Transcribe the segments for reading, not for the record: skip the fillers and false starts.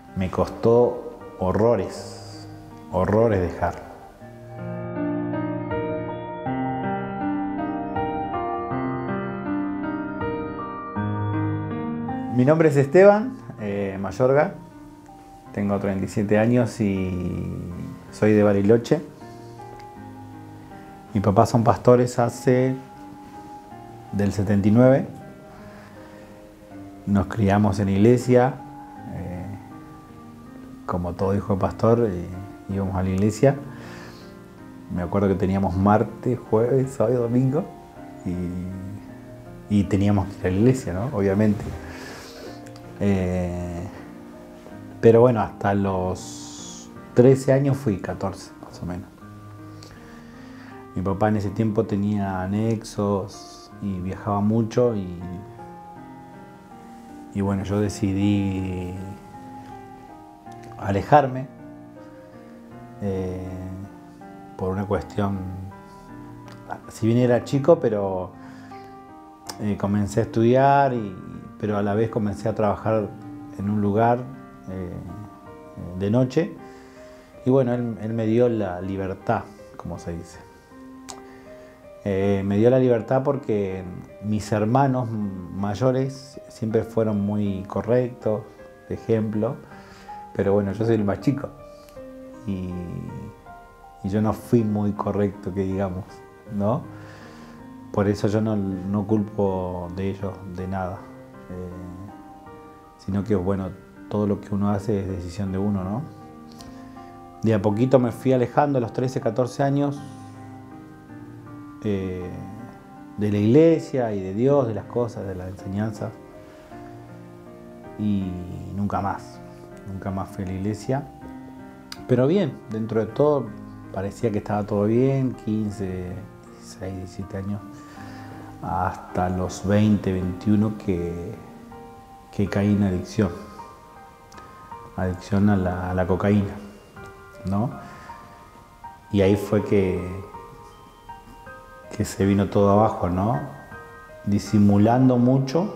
me costó horrores, horrores dejarlo. Mi nombre es Esteban Mayorga, tengo 37 años y soy de Bariloche. Mis papás son pastores hace del 79. Nos criamos en iglesia, como todo hijo de pastor, íbamos a la iglesia. Me acuerdo que teníamos martes, jueves, sábado y domingo y teníamos que ir a la iglesia, ¿no? Obviamente. Pero bueno, hasta los 13 años fui, 14 más o menos. Mi papá en ese tiempo tenía anexos y viajaba mucho y bueno, yo decidí alejarme por una cuestión, si bien era chico, pero comencé a estudiar, pero a la vez comencé a trabajar en un lugar de noche y bueno, él me dio la libertad, como se dice. Me dio la libertad porque mis hermanos mayores siempre fueron muy correctos, de ejemplo, pero bueno, yo soy el más chico y yo no fui muy correcto, que digamos, ¿no? Por eso yo no culpo de ellos de nada, sino que bueno, todo lo que uno hace es decisión de uno, ¿no? De a poquito me fui alejando a los 13, 14 años de la iglesia y de Dios, de las cosas, de las enseñanzas, y nunca más fui a la iglesia, pero bien, dentro de todo parecía que estaba todo bien, 15, 16, 17 años, hasta los 20, 21 que caí en adicción a la cocaína, ¿no? Y ahí fue que se vino todo abajo, ¿no? Disimulando mucho,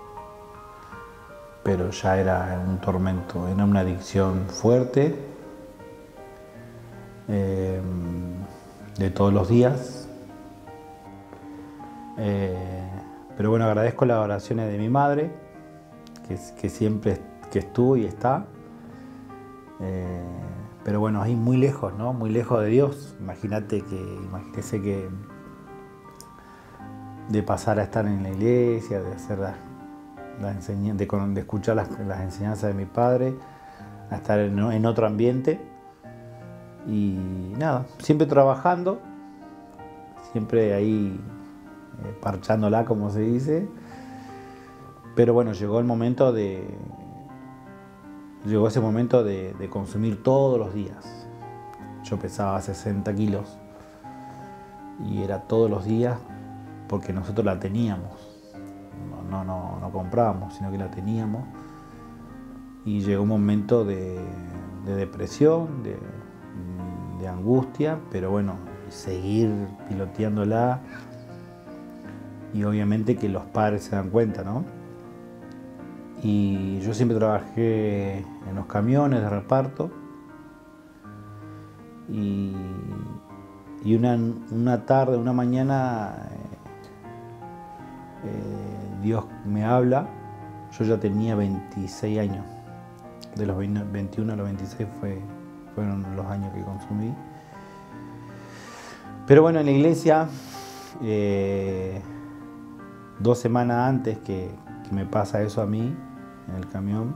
pero ya era un tormento, era una adicción fuerte, de todos los días. Pero bueno, agradezco las oraciones de mi madre, que siempre que estuvo y está. Pero bueno, ahí muy lejos, ¿no? Muy lejos de Dios. Imagínese que de pasar a estar en la iglesia, de hacer de escuchar las enseñanzas de mi padre, a estar en otro ambiente y nada, siempre trabajando, siempre ahí parchándola, como se dice. Pero bueno, llegó ese momento de consumir todos los días. Yo pesaba 60 kilos y era todos los días, porque nosotros la teníamos, no comprábamos, sino que la teníamos, y llegó un momento de depresión, de angustia, pero bueno, seguir piloteándola, y obviamente que los padres se dan cuenta, ¿no? Y yo siempre trabajé en los camiones de reparto, y una tarde, una mañana, Dios me habla. Yo ya tenía 26 años, de los 21 a los 26 fueron los años que consumí. Pero bueno, en la iglesia, 2 semanas antes que me pasa eso a mí, en el camión,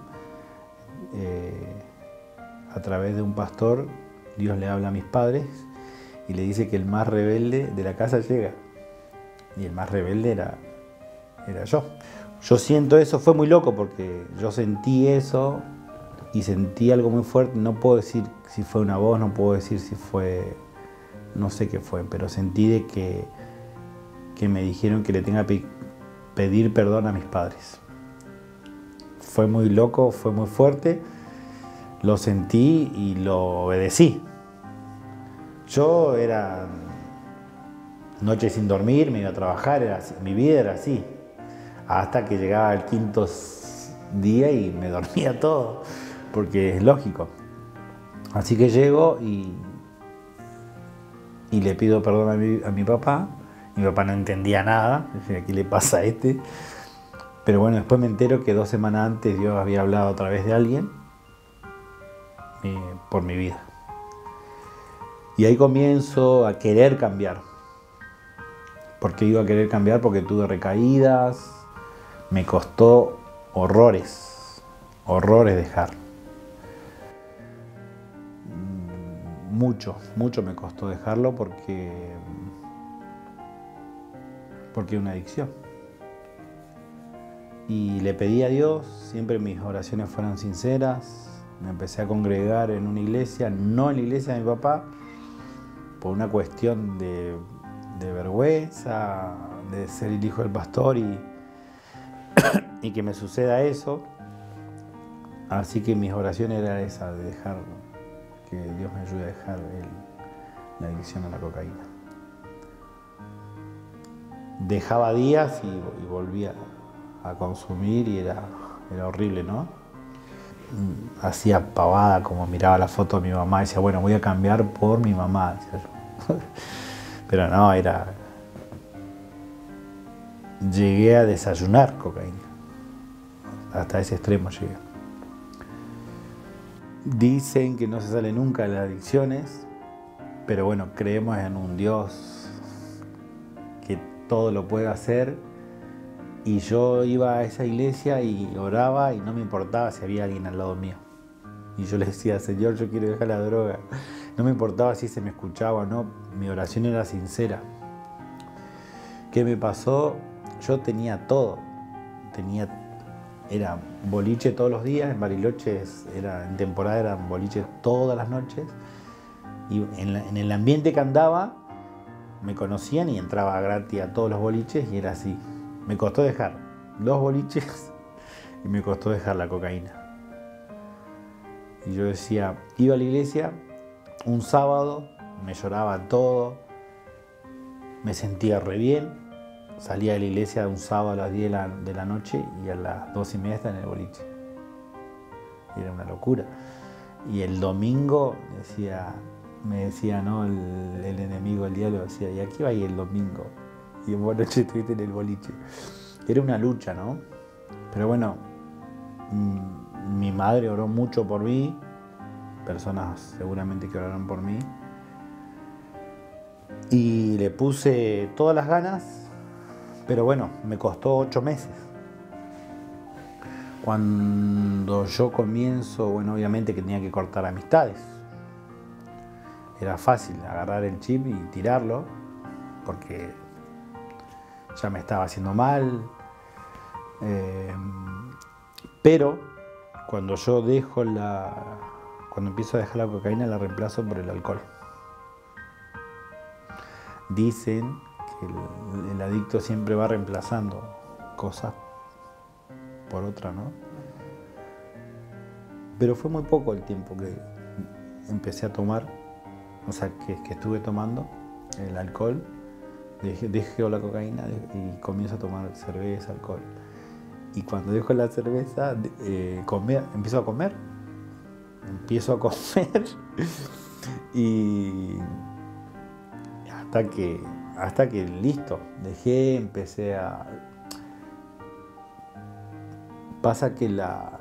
a través de un pastor, Dios le habla a mis padres y le dice que el más rebelde de la casa llega. Y el más rebelde era yo. Yo siento eso, fue muy loco porque yo sentí eso y sentí algo muy fuerte. No puedo decir si fue una voz, no puedo decir si fue, no sé qué fue, pero sentí de que me dijeron que le tenga que pedir perdón a mis padres. Fue muy loco, fue muy fuerte, lo sentí y lo obedecí. Yo era noches sin dormir, me iba a trabajar, mi vida era así. Hasta que llegaba el quinto día y me dormía todo, porque es lógico. Así que llego y le pido perdón a mi papá. Mi papá no entendía nada, decía, ¿qué le pasa a este? Pero bueno, después me entero que 2 semanas antes Dios había hablado a través de alguien por mi vida. Y ahí comienzo a querer cambiar. ¿Por qué iba a querer cambiar? Porque tuve recaídas, me costó horrores dejar. Mucho me costó dejarlo porque es una adicción. Y le pedí a Dios, siempre mis oraciones fueron sinceras, me empecé a congregar en una iglesia, no en la iglesia de mi papá, por una cuestión de vergüenza, de ser el hijo del pastor y que me suceda eso. Así que mis oraciones eran esas, de dejar, que Dios me ayude a dejar la adicción a la cocaína. Dejaba días y volvía a consumir y era horrible, ¿no? Hacía pavada, como miraba la foto de mi mamá y decía, bueno, voy a cambiar por mi mamá, decía yo. Pero no, llegué a desayunar cocaína. Hasta ese extremo llegué. Dicen que no se sale nunca de las adicciones, pero bueno, creemos en un Dios que todo lo puede hacer. Y yo iba a esa iglesia y oraba y no me importaba si había alguien al lado mío. Y yo le decía, Señor, yo quiero dejar la droga. No me importaba si se me escuchaba o no, mi oración era sincera. ¿Qué me pasó? Yo tenía todo. Era boliche todos los días, en Bariloche en temporada eran boliche todas las noches. Y en el ambiente que andaba, me conocían y entraba gratis a todos los boliches y era así. Me costó dejar 2 boliches y me costó dejar la cocaína. Y yo decía, iba a la iglesia un sábado, me lloraba todo, me sentía re bien, salía de la iglesia un sábado a las 10 de la noche y a las 2:30 estaba en el boliche. Era una locura. Y el domingo me decía, ¿no? El enemigo, el diablo, decía, ¿y aquí va a ir el domingo? Y en buena noche estuviste en el boliche. Era una lucha, ¿no? Pero bueno, mi madre oró mucho por mí, personas seguramente que oraron por mí, y le puse todas las ganas, pero bueno, me costó 8 meses. Cuando yo comienzo, bueno, obviamente que tenía que cortar amistades. Era fácil agarrar el chip y tirarlo, porque ya me estaba haciendo mal. Pero cuando yo cuando empiezo a dejar la cocaína, la reemplazo por el alcohol. Dicen que el adicto siempre va reemplazando cosas por otra, ¿no? Pero fue muy poco el tiempo que empecé a tomar, o sea, que estuve tomando el alcohol. Dejo la cocaína y comienzo a tomar cerveza, alcohol. Y cuando dejo la cerveza, empiezo a comer y hasta que listo, empecé a... Pasa que la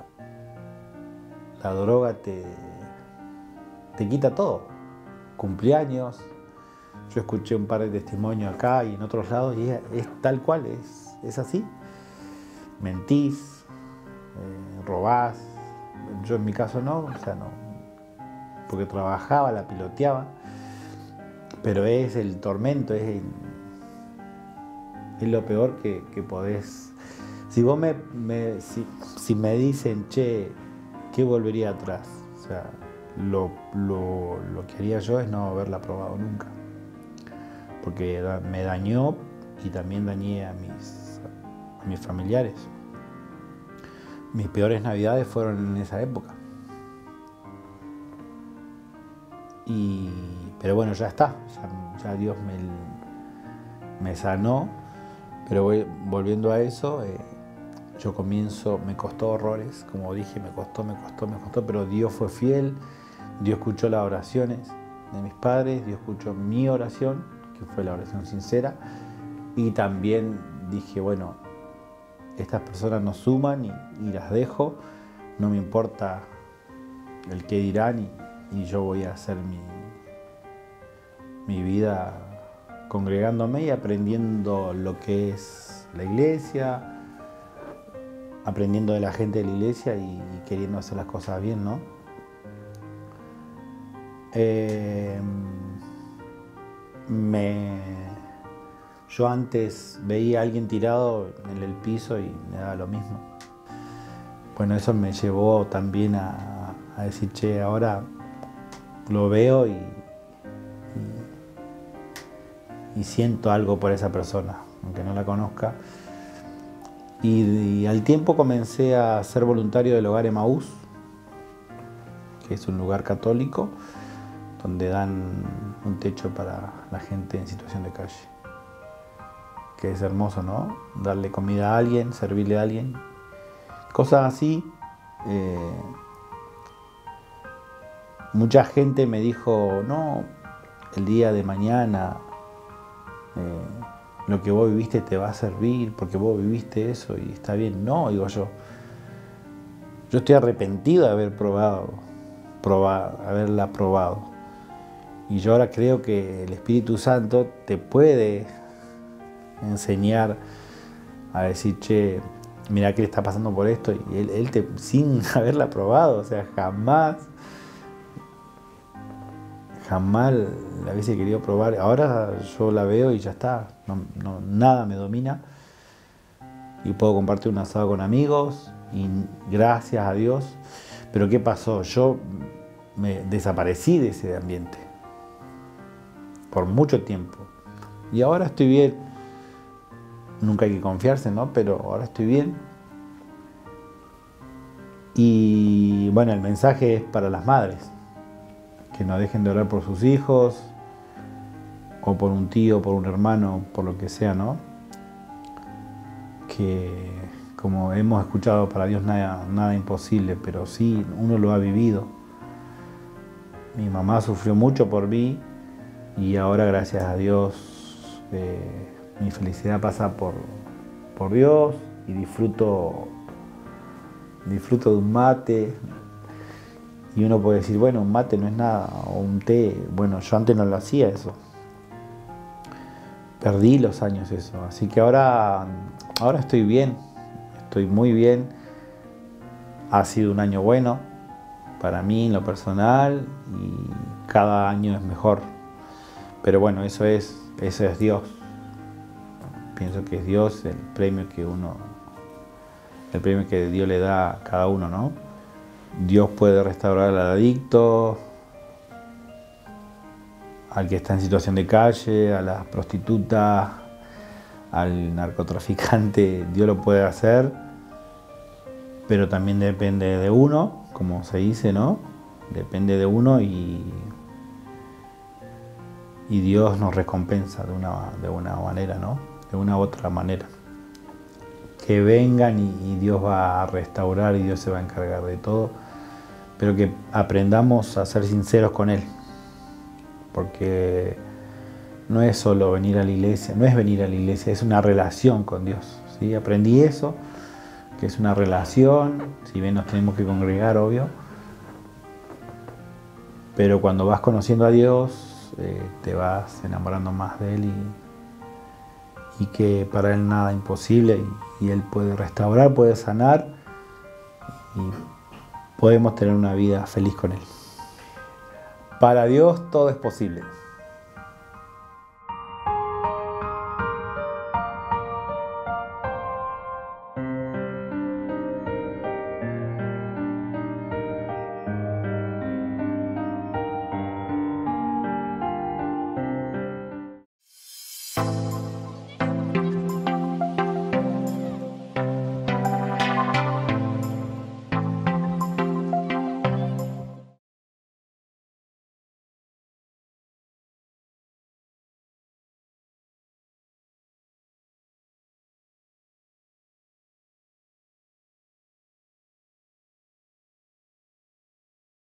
droga te quita todo, cumpleaños. Yo escuché un par de testimonios acá y en otros lados y es tal cual, es así. Mentís, robás. Yo en mi caso no, o sea, no, porque trabajaba, la piloteaba, pero es el tormento, es lo peor que podés. Si vos si me dicen, che, ¿qué volvería atrás? O sea, lo que haría yo es no haberla probado nunca, porque me dañó y también dañé a mis familiares. Mis peores navidades fueron en esa época. Pero bueno, ya está, ya Dios me sanó. Pero volviendo a eso, yo comienzo, me costó horrores, como dije, me costó, pero Dios fue fiel, Dios escuchó las oraciones de mis padres, Dios escuchó mi oración, que fue la oración sincera, y también dije, bueno, estas personas nos suman y las dejo, no me importa el qué dirán y yo voy a hacer mi vida congregándome y aprendiendo lo que es la iglesia, aprendiendo de la gente de la iglesia y queriendo hacer las cosas bien, ¿no? Yo antes veía a alguien tirado en el piso y me daba lo mismo. Bueno, eso me llevó también a decir, che, ahora lo veo y siento algo por esa persona, aunque no la conozca. Y al tiempo comencé a ser voluntario del Hogar Emaús, que es un lugar católico donde dan un techo para la gente en situación de calle. Que es hermoso, ¿no? Darle comida a alguien, servirle a alguien. Cosas así. Mucha gente me dijo, no, el día de mañana lo que vos viviste te va a servir porque vos viviste eso y está bien. No, digo yo. Yo estoy arrepentido de haberla probado. Y yo ahora creo que el Espíritu Santo te puede enseñar a decir, che, mira que le está pasando por esto, y él te, sin haberla probado, o sea, jamás la hubiese querido probar. Ahora yo la veo y ya está, nada me domina y puedo compartir un asado con amigos y gracias a Dios. Pero ¿qué pasó? Yo me desaparecí de ese ambiente por mucho tiempo y ahora estoy bien. Nunca hay que confiarse, ¿no? Pero ahora estoy bien. Y bueno, el mensaje es para las madres, que no dejen de orar por sus hijos, o por un tío, por un hermano, por lo que sea, ¿no? Que como hemos escuchado, para Dios nada imposible, pero sí, uno lo ha vivido. Mi mamá sufrió mucho por mí y ahora, gracias a Dios, mi felicidad pasa por Dios y disfruto de un mate. Y uno puede decir, bueno, un mate no es nada, o un té. Bueno, yo antes no lo hacía eso. Perdí los años eso. Así que ahora estoy bien, estoy muy bien. Ha sido un año bueno para mí en lo personal y cada año es mejor. Pero bueno, eso es Dios. Pienso que es Dios el premio que Dios le da a cada uno, ¿no? Dios puede restaurar al adicto, al que está en situación de calle, a la prostituta, al narcotraficante. Dios lo puede hacer, pero también depende de uno, como se dice, ¿no? Depende de uno y Dios nos recompensa de una manera, ¿no? De una u otra manera. Que vengan y Dios va a restaurar y Dios se va a encargar de todo, pero que aprendamos a ser sinceros con Él, porque no es solo venir a la iglesia, es una relación con Dios, ¿sí? Aprendí eso, que es una relación, si bien nos tenemos que congregar, obvio, pero cuando vas conociendo a Dios, te vas enamorando más de Él y que para Él nada es imposible y Él puede restaurar, puede sanar y podemos tener una vida feliz con Él. Para Dios todo es posible.